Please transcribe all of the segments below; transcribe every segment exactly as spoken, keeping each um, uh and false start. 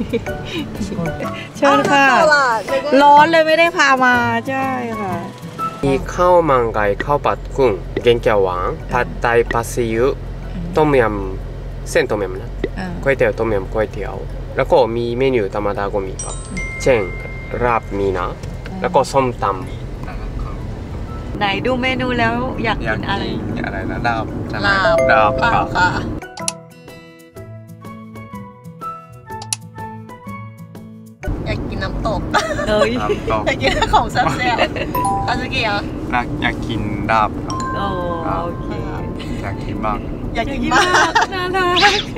เชิญค่ะร้อนเลยไม่ได้พามาใช่ค่ะมีข้าวมันไก่ข้าวผัดกุ้งแกงเขียวหวานผัดไทยผัดซีอิ๊วต้มยำเส้นต้มยำนะก๋วยเตี๋ยวต้มยำก๋วยเตี๋ยวแล้วก็มีเมนูธรรมดาก็มีครับเช่นราบมีนะแล้วก็ส้มตำไหนดูเมนูแล้วอยากกินอะไรอะไรนะดาบลาบดาบค่ะอยากกินน้ำตกเฮ้ยอยากกินของแซ่บๆคาซึกิอ่ะอยากกินดาบโอเคอยากกินบ้างอยากกินมากน่ารัก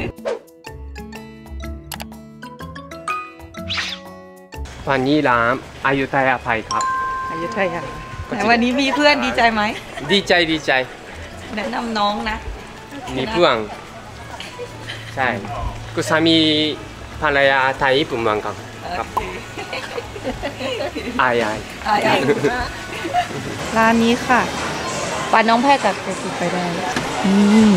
วันนี้ร้านอยุธยาไทยครับอยุธยาแต่วันนี้มีเพื่อนดีใจไหมดีใจดีใจแนะนำน้องนะมีเพื่อนใช่กุสามีภรรยาไทยญี่ปุ่นเหมือนกันครับอายอายร้านนี้ค่ะปาน้องแพทย์กับเจสิไปได้อืม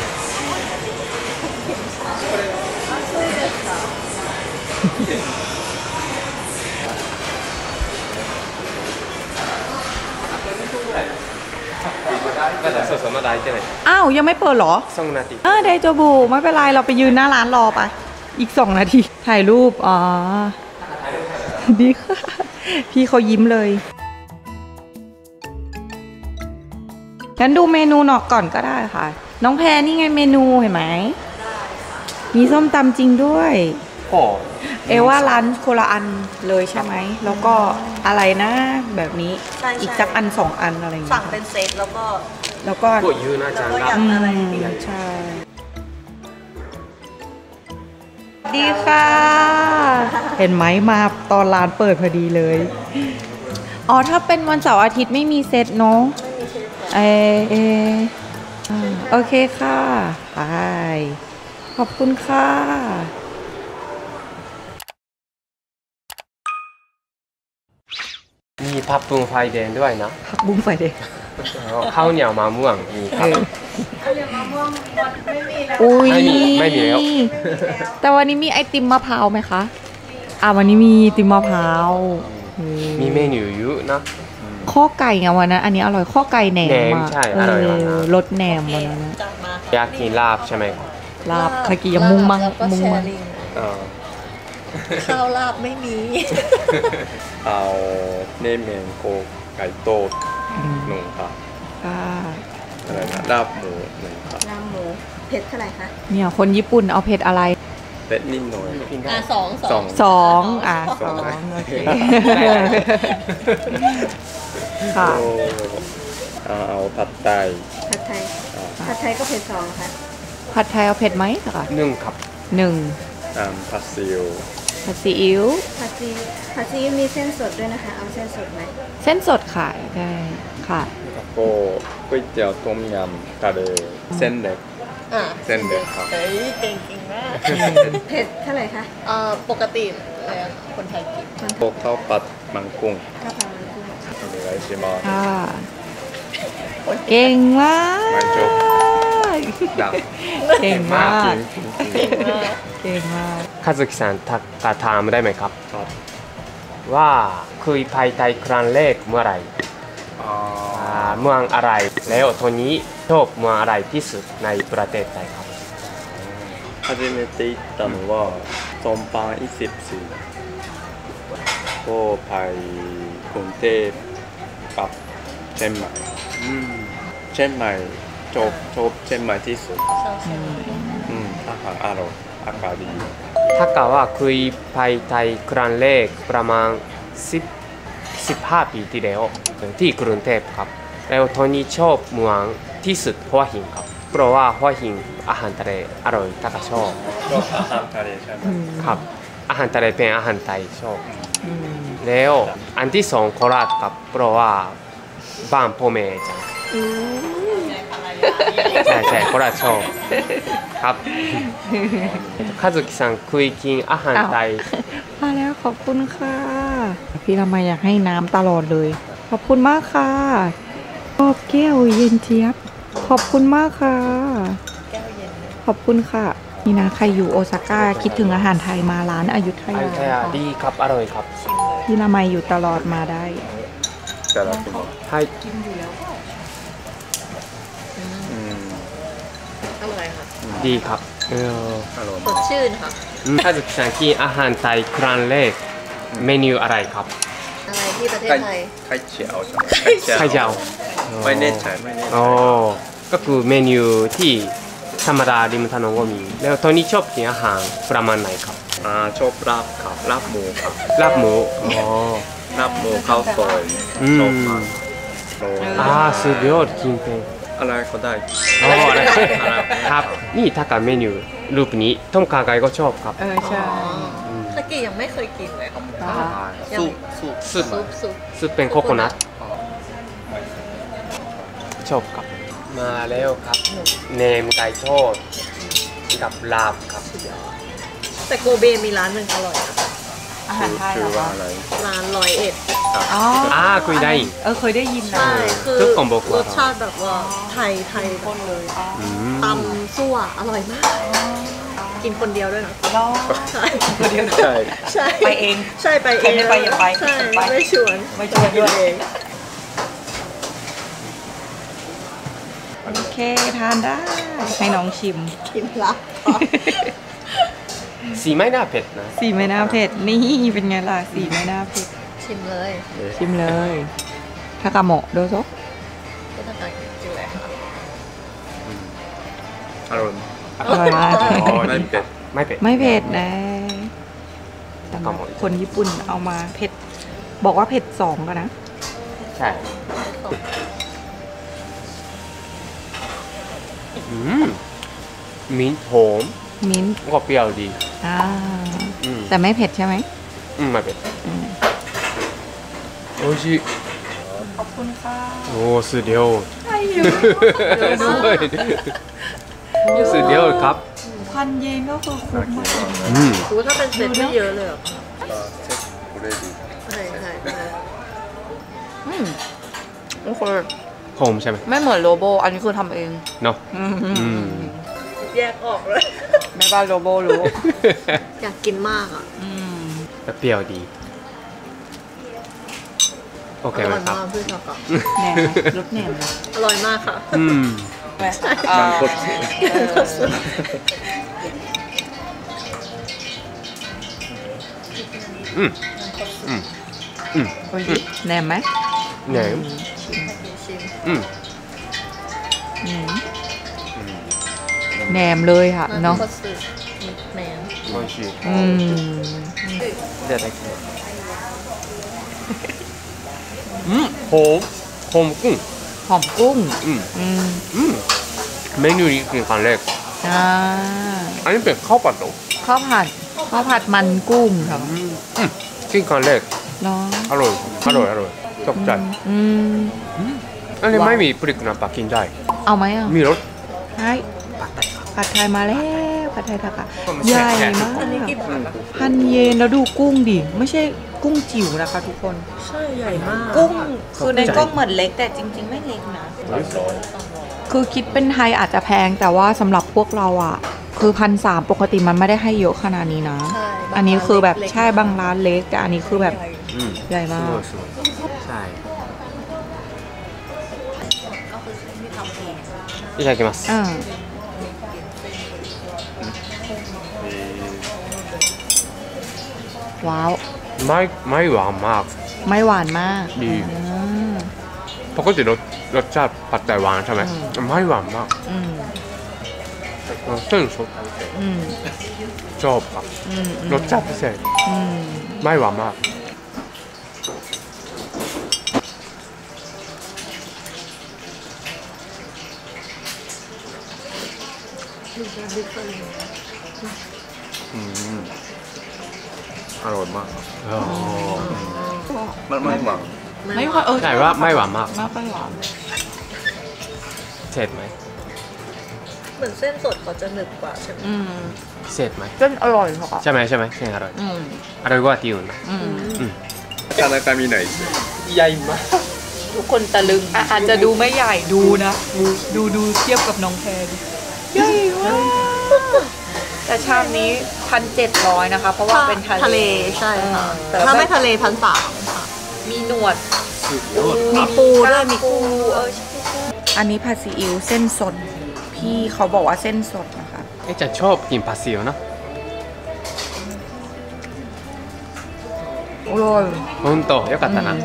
อ้าวยังไม่เปิดหรอสองนาทีเออไดโจบูไม่เป็นไรเราไปยืนหน้าร้านรอไปอีกสองนาทีถ่ายรูปอ๋อดีค่ะพี่เขายิ้มเลยงั้นดูเมนูหนอกก่อนก็ได้ค่ะน้องแพรนี่ไงเมนูเห็นไหมมีส้มตำจริงด้วยเอว่าร้านโคละอันเลยใช่ไหมแล้วก็อะไรนะแบบนี้อีกสักอันสองอันอะไรอย่างเงี้ยสั่งเป็นเซตแล้วก็แล้วก็ก็ยืนนะจังครับใช่ดีค่ะเห็นไหมมาตอนร้านเปิดพอดีเลยอ๋อถ้าเป็นวันเสาร์อาทิตย์ไม่มีเซตเนาะเอเอโอเคค่ะไปขอบคุณค่ะมีผักบุ้งไฟแดงด้วยนะผักบุ้งไฟแดงข้าวเหนียวมะม่วงมีครับข้าวเหนียวมะม่วงไม่มีแล้วอุ้ยไม่มีแล้วแต่วันนี้มีไอติมมะพร้าวไหมคะอ่าวันนี้มีไอติมมะพร้าวมีเมนูเยอะนะข้อไก่ไงวันนั้นอันนี้อร่อยข้อไก่แหนมใช่อร่อยรสแหนมวันนั้นอยากกินลาบใช่ไหมครับลาบคากิยังมุงมังมุงมังข้าวลาบไม่มีเอาเนเมนโกไก่โตดหนึ่งครับอะไรนะลาบหมูหนึ่งครับลาบหมูเผ็ดเท่าไหร่คะเนี่ยคนญี่ปุ่นเอาเผ็ดอะไรเผ็ดนิดหน่อยอ่ะสองสองสองอ่ะสองโอเคค่ะเอาผัดไทยผัดไทยผัดไทยก็เผ็ดสองค่ะผัดไทยเอาเผ็ดไหมค่ะหนึ่งครับหนึ่งผัดซีอิ๊วผัดซีอิ๊วผัดซีผัดซีอิ๊วมีเส้นสดด้วยนะคะเอาเส้นสดไหมเส้นสดค่ะได้ค่ะแล้วก็ก๋วยเตี๋ยวต้มยำทะเลเส้นเล็กเส้นเล็กครับเฮ้ยเก่งจริงมากเผ็ดเท่าไหร่คะเอ่อปกติเลยคนไทยกินพวกข้าวผัดมังกุ้งข้าวผัดมังกุ้งお願いしますค่ะเก่งมากเก่งมากเก่งมากคาซึกิซังทักกาถามได้ไหมครับว่าเคยไปไทยครั้งแรกเมื่อไหร่เมืองอะไรแล้วตอนนี้ชอบเมืองอะไรที่สุดในประเทศไทยครับ初めて行ったのはソンパンイセプシก็ไปกรุงเทพกับเชียงใหม่เชียงใหม่ชอบชอบเชียงใหม่ที่สุดอาหารอร่อยอากาศดีถ้าเกิดว่าเคยไปไทยครั้งแรกประมาณสิบ สิบห้าปีที่แล้วที่กรุงเทพครับแล้วตอนนี้ชอบเมืองที่สุดหัวหินครับเพราะว่าหัวหินอาหารทะเลอร่อยถ้าก็ชอบชอบอาหารทะเลใช่ไหมครับอาหารทะเลเป็นอาหารไทยชอบแล้วอันที่สองโคราชครับเพราะว่าบ้านพ่อแม่จังใช่ใช่โคราชชอบครับคาซึกิซังเคยกินอาหารไทยมาแล้วขอบคุณค่ะพี่ทำไมอยากให้น้ำตลอดเลยขอบคุณมากค่ะขอบแก้วเย็นเจี๊ยบขอบคุณมากค่ะขอบคุณค่ะนี่นะใครอยู่โอซาก้าคิดถึงอาหารไทยมาร้านอยุธอยุยาธยาดีครับอร่อยครับพี่ละไมอยู่ตลอดมาได้แต่ละคนให้อืมอร่อยค่ะดีครับเอออร่อยสดชื่นค่ะถ้าจะสั่งกินอาหารไทยครั้งแรกเมนูอะไรครับอะไรที่ประเทศไข่ไทยไข่เจียวใช่ไหมไข่เจียวไม่แน่ใจไม่แน่ใจโอ้ก็คือเมนูที่ธรรมดาริมถนนก็มีแล้วตอนนี้ชอบกินอาหารประมาณไหนครับอ่าชอบลาบครับลาบหมูครับลาบหมูอ๋อลาบหมูข้าวซอยอืมชอบมากโรยอ่าสุดยอดจริงเป็นอะไรก็ได้อ๋ออะไรครับ นี่ถ้ากับเมนูรูปนี้ต้มขาไก่ก็ชอบครับเออใช่สกี้ยังไม่เคยกินเลยครับซุปซุปซุปซุปซุปซุปเป็นโคโคนัทชอบครับ มาแล้วครับเนมไก่ทอดกับลาบครับแต่โกเบมีร้านหนึ่งอร่อยนะอาหารไทยเหชื่รออว่าคะอะไรร้านร้อยเอ็ดอ๋ออ่าคุยได้เออเคยได้ยินนะใช่คือทุกคนบอกว่ารสชาติแบบว่าไทยไทยแบบเลยอืมตำซั่วอร่อยมาก กินคนเดียวด้วยนะรอใช่คนเดียวใช่ใช่ไปเองใช่ไปเอใครง ไม่ไปอย่าไปใช่ไปไม่ชวนไม่ชวนด้วยกินเองโอเคทานได้ ให้น้องชิมกินละสีไม่น่าเผ็ดนะสีไม่น่าเผ็ด นี่เป็นไงล่ะ สีไม่น่าเผ็ดชิมเลยชิมเลยทากาโมะโดโซก็ต้องการกินเลยค่ะอร่อยอร่อยมากอ๋อไม่เป็ดไม่เผ็ดไม่เผ็ดนะแต่ทากาโมะคนญี่ปุ่นเอามาเผ็ด บอกว่าเผ็ดสองกันนะใช่อืมมิ้นท์หอมมิ้นท์ก็เปรี้ยวดีอ่าอืมแต่ไม่เผ็ดใช่ไหมอืมไม่เผ็ดอืมโอ้ชิขอบคุณค่ะโอ้สุดยอดไอ้ยูสวยสุดยอดครับพันเยนก็คือคุ้มมากอืมคือถ้าเป็นเซตไม่เยอะเลยเหรอก็เซ็ตกูได้ดีใช่ใช่ใช่อืมโอเคหอมใช่ไหมไม่เหมือนโลโบ อันนี้คือทำเองเนาะอือืมแยกออกเลยแม่บ้านโลโบรู้อยากกินมากอ่ะอืมแล้วเปรี้ยวดี โอเคอไหมร่อยครับมากพี่ช็อกอะแหนมรสแหนมนะอร่อยมากค่ะอืมมันกดเสียงอืมอืมอืมแหนมไหมแหนมชิมอืมอืมแหนมเลยค่ะน้ำเนาะข้าวสุกแหนมโอ้ชิอืมเดี๋ยวได้กินอืมหอมหอมกุ้งหอมกุ้งอืมอืมอืมเมนูนี้คือครั้งแรกอ่าอันนี้เป็นข้าวผัดเหรอข้าวผัดข้าวผัดมันกุ้งค่ะอืมอืมกินครั้งแรกเนาะอร่อยอร่อยอร่อยตกใจอืมอันนี้ไม่มีพริกนะปากินได้เอาไหมอ่ะมีรสใช่ผัดไทยมาแล้วผัดไทยทากะผมแชใหร์ญ่แชร์มากอันนี้กี่บาทอะพันเยนแล้วดูกุ้งดิ ไม่ใช่กุ้งจิ๋วนะคะทุกคนใช่ใหญ่มากกุ้งคือในกล้องเหมือนเล็กแต่จริง ๆ ไม่เล็กนะ คือคิดเป็นไทยอาจจะแพงแต่ว่าสำหรับพวกเราอ่ะ คือพันสามปกติมันไม่ได้ให้เยอะขนาดนี้นะใช่อันนี้คือแบบเล็กๆใช่บางร้านเล็กแต่อันนี้คือแบบอืมใหญ่มากสวยๆใช่いただきますอ่าว้าวไม่ไม่หวานมากไม่หวานมากดีอืมปกติรสรสชาติผัดไทยหวานใช่ไหมไม่หวานมากอืมเส้นสดอืมชอบครับอืมรสชาติพิเศษอืมไม่หวานมากอืมอร่อยมากอ๋อมันไม่หวานไม่ค่อยเออใช่ว่าไม่หวานมากไม่ค่อยหวานเสร็จไหมเหมือนเส้นสดเขาจะหนึบกว่าใช่ไหมอืมเสร็จไหมเส้นอร่อยค่ะใช่ไหมใช่ไหมเส้นอร่อยอืมอร่อยกว่าที่อื่นนะอืมอืมなかなか見ないですよใหญ่มากทุกคนตะลึงอ่ะอาจจะดูไม่ใหญ่ดูนะ ดูดูเทียบกับน้องแพรดิใหญ่มากแต่ชามนี้พันเจ็ดร้อยนะคะเพราะว่าเป็นทะทะเลเลใช่ค่ะแต่ถ้าไม่ทะเลพันสามค่ะมีหนวดมีปูด้วยมีกุ้งเอออันนี้ผัดซีอิ๊วเส้นสดพี่เขาบอกว่าเส้นสดนะคะえちゃんชอบกินผัดซีอิ๊วนะอร่อยほんとよかったな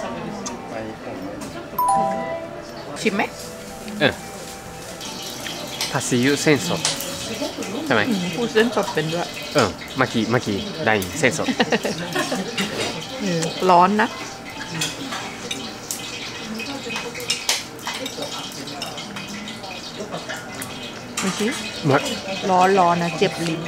ชิมไหมうんผัดซีอิ๊วเส้นสดใช่ไหมพูดเส้นสดเป็นด้วยうんマキマキラインเส้นสดร้อนนะดูสิまร้อนร้อนนะเจ็บลิ้น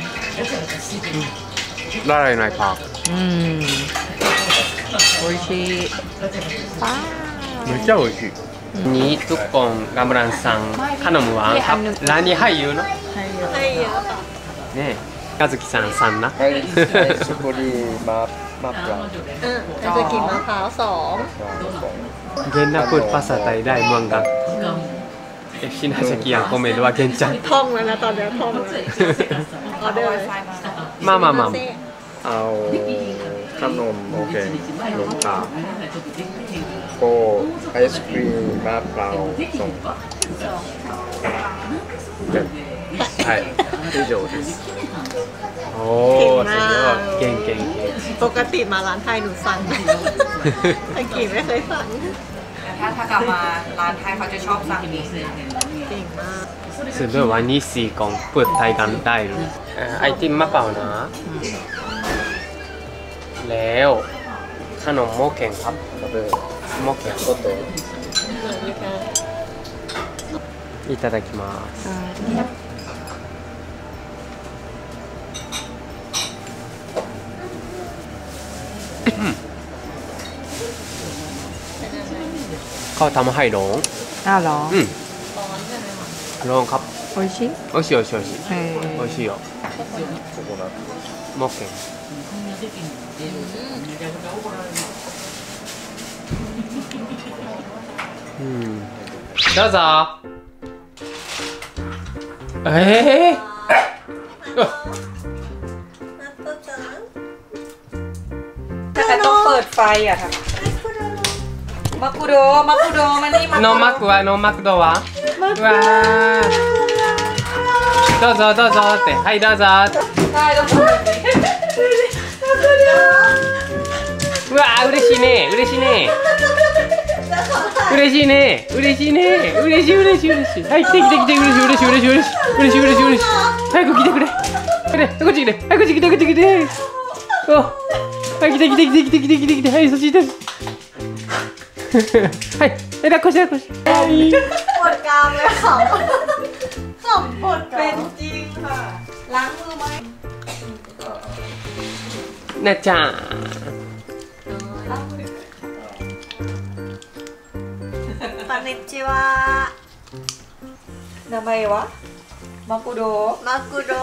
ラライナイパーอืมโออิชิป้าめっちゃ美味しいนี่ทุกคนกำลังสั่งขนมหวานครับร้านนี้ให้เยอะเนาะให้เยอะให้เยอะค่ะねえ和樹さんสั่งนะはいそこにママプランเออเราจะกินมะพร้าวสองเゲンナพูดภาษาไทยได้เหมือนกันเอฟชินาจะกินคอมเมนต์ว่าเゲンちゃんท่องแล้วนะตอนนี้ท่องแล้วออเดอร์เลยมามามาเอาขนมโอเคขนมตาลก็ไอศครีมมะพร้าวสองはい以上ですโอ้สุดยอดเก่งเก่งเก่งปกติมาร้านไทยหนูสั่งไทยกี่ไม่เคยสั่งแต่ถ้าถ้ากลับมาร้านไทยเขาจะชอบสั่งเองเก่งมากすごいวันนี้สี่กล่องเปิดไทยกันได้เลยไอติมมะเปล่านะแล้วขนมโมเก่งครับโมเก่งいただきますเขาทำให้ร้องอ้าวเหรออืมร้องครับโออิชิ美味しい美味しい美味しいへー美味しいよココナッツモッケンうんどうぞええー、 แต่ต้องเปิดไฟอ่ะค่ะมาคุโดมาคุโดมานี่มาノーマックはノーマクドはうわーどうぞどうぞってはいどうぞได้ต้องเปิดแบบนี้うわー嬉しいね嬉しいね嬉しいね嬉しいね嬉しい嬉しい嬉しいはい来て来て来て嬉しい嬉しい嬉しい嬉しい嬉しい嬉しい嬉しい早く来てくれ来てこっち来てはいこっち来てこっち来ておはい来て来て来て来て来て来て来てはいそっち来てはいえ抱っこして抱っこしてはいปวดกรามเลยขำขำปวดกรามเป็นจริงค่ะ ล้างมือไหมなっちゃんこんにちは名前はมาคุโดมากุโด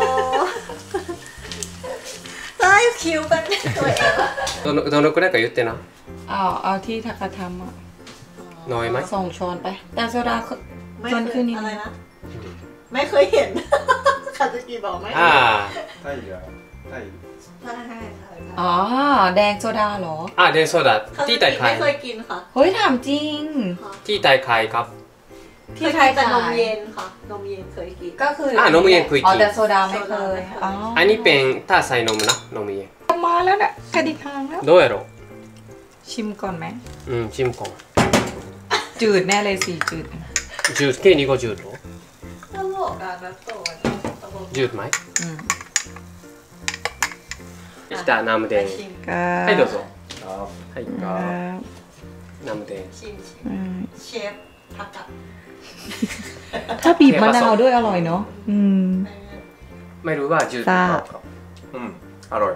ใช่คิวเป็นตัวเองどのどのくらいか言ってなเอาเอาที่ทากาทำอ่ะน้อยไหมส่งช้อนไปแต่โซดาไม่ช้อนเคขึ้ยนนิดอะไรนึงนะ ไม่เคยเห็นคาซุกิบอกไม่อ่าタイやタイใช่ใช่อ๋อ แดงโซดาเหรออ่าเดนโซดาคาซุที่กิไต่ไข่ไม่เคยกินค่ะเฮ้ยถามจริงที่ไต่ไข่ครับที่ไทยแต่ขานมยเย็นค่ะนมเย็นเคยกินก็คืออ่ะนมเย็นเคยกินอ๋อแต่โซดาไม่เคยโซดาไม่เคยอ๋ออันนี้เป็นถ้าใส่นมนะนมเย็นมาแล้วเนี่ยกระดิกหางแล้วどうやろうชิมก่อนไหมうんชิมก่อนจืดแน่เลยสิจืดジュースケニゴジュースตลกอ่ะนะโตะジュースไหมอืม来たナムデンชิมก็はいどうぞあはいอ่าナムデンชิมชิมอืมเชฟทักกะถ้าบีบมะนาวด้วยอร่อยเนาะอืมไม่รู้ว่าジュースซ่าうんアロイ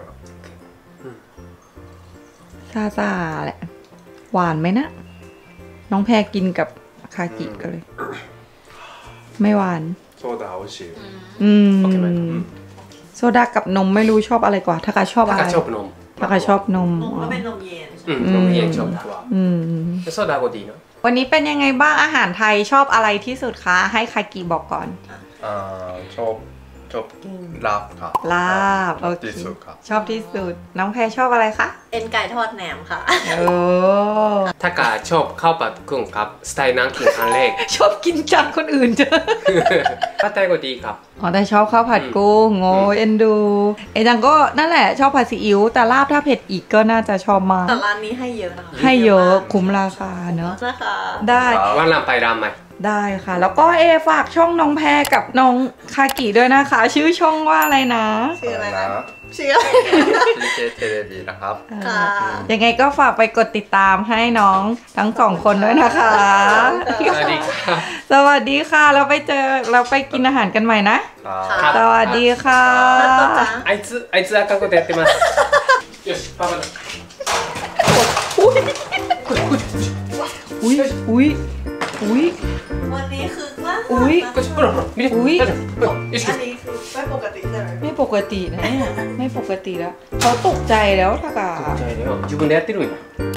ซาซาแหละ หวานไหมนะ น้องแพรกินกับคากิก็เลย ไม่หวานソーダ美味しいอืมโอเคไหมโซดากับนมไม่รู้ชอบอะไรกว่า ถ้ากาชอบถ้าอะไรกาชอบนมถ้ากาชอบนมนมอ๋อก็เป็นนมเย็นใช่อืไหมมนมเย็นชอบกว่าอืมโซดาก็ดีเนาะวันนี้เป็นยังไงบ้างอาหารไทยชอบอะไรที่สุดคะ ให้คากิบอกก่อนあーชอบชอบกินลาบครับลาบโอเคที่สุดครับชอบที่สุดน้องแพรชอบอะไรคะเอ็นไก่ทอดแหนมค่ะโอ้ถ้ากาชอบข้าวผัดกุ้งครับสไตล์นั่งกินครั้งแรกชอบกินจากคนอื่นเจอถ้าไต้ก็ดีครับอ๋อแต่ชอบข้าวผัดกุ้งโง่เอ็นดูเอ็นจังก็นั่นแหละชอบผัดซีอิ๊วแต่ลาบถ้าเผ็ดอีกก็น่าจะชอบมากแต่ร้านนี้ให้เยอะนะคะให้เยอะคุ้มราคาเนอะนะคะได้วันหลังไปรามไหมได้ค่ะ แล้วก็เอฝากช่องน้องแพรกับน้องคากิด้วยนะคะ ชื่อช่องว่าอะไรนะชื่ออะไรนะนะชื่ออะไรพีเคเทเลบีนะครับค่ะยังไงก็ฝากไปกดติดตามให้น้องทั้งสองคนด้วยนะคะสวัสดีครับสวัสดีค่ะเราไปเจอเราไปกินอาหารกันใหม่นะครับสวัสดีค่ะあいつあいつあかんことやってますよしパパだอุ้ยอุ้ยอุ้ยอุ้ยวันนี้คือว่าอุ้ยこっちほらほら見てอุ้ยよしอันนี้คือไม่ปกติใช่ไหมไม่ปกตินะเนี่ยไม่ปกติแล้วเขาตกใจแล้วทากาじゃあね自分でやってるんや